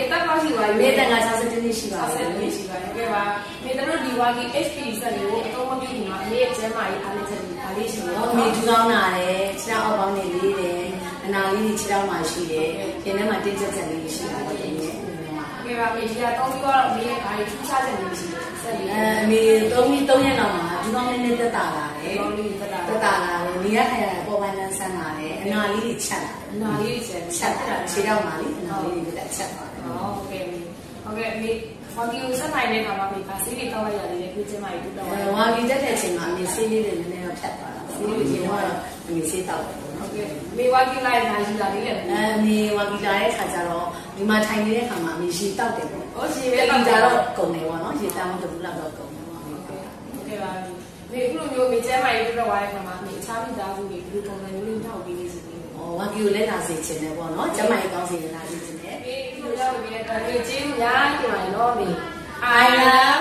တက်တော့ရှိပါပြီမေတန်က60နှစ်ရှိပါတယ်60နှစ်ရှိပါတယ်ဟုတ်ကဲ့ပါမေတို့ဒီဝါကီ HP စက်လေးကိုအသုံးမပြုခင်မှာအမေရဲ့ကျန်းမာရေးအားနည်းချက်တွေဒါလေးရှိတယ်မေထူထောင်းလာတယ်ခြေထောက်အောက်ပေါင်းနေလေးတယ်အနာလေးခြေထောက်မှာရှိတယ်ပြင်ထဲမှာတင်းကျပ်ချက်လေးရှိတာပေါ့ဒီနေ့ကဲပါမေဒီကတော့ပြီးတော့မေရဲ့ဘာတွေထူးခြားချက်တွေရှိလဲဆက်ပြီးအမေ3ရက်လောက်မှာဒီကောင်းလေးနဲ့တက်တာလာတယ်တက်တာလာတယ်နေရခရပေါ်ပိုင်းလန်းဆန်းလာတယ်အနာလေးတွေချက်လာတယ်အနာလေးတွေချက်တာခြေထောက်မှာလေအနာလေးတွေတက်ချက်သွားတယ်ဟုတ်ကဲ့ဟုတ်ကဲ့မေဝါကီကိုဆက်နိုင်တဲ့အခါမှာမေဗာဆေးတွေတောက်လိုက်ရတယ်လေပြကျမကြီးတူတော့ဝါကီတက်တဲ့အချိန်မှာအမေဆေးလေးတွေနည်းနည်းတော့ဖြတ်သွားတာဆေးလေးတွေရင်တော့အမေဆေးတောက်တယ်ဟုတ်ကဲ့မေဝါကီလိုက်လာယူတာလေးလည်းအမေဝါကီလာတဲ့ခါကျတော့ဒီမှာထိုင်နေတဲ့ခါမှာအမေရှည်တောက်တယ်ပေါ့ဟုတ်ရှည်ပဲတောက်ကြတော့ကုန်တယ်ပေါ့နော်ရေတောင်းတဘူးလောက်တော့ကုန်တယ်ပေါ့ဟုတ်ကဲ့ပါမေအခုလိုမျိုးမေကျဲမကြီးတူတော့ရတဲ့ခါမှာမေအခြားမိသားစုတွေဒီပုံစံမျိုးလေးထောက်ပြီးနေစီတယ်ဝါကီကိုလက်လာစေချင်တယ်ပေါ့နော်ကျမကြီးကောင်းစီလာစေချင်တယ်မေဒီလိုရောက်ပြီးတဲ့အခါမေကျေးဇူးများတင်ပါတယ်နော်မေ I love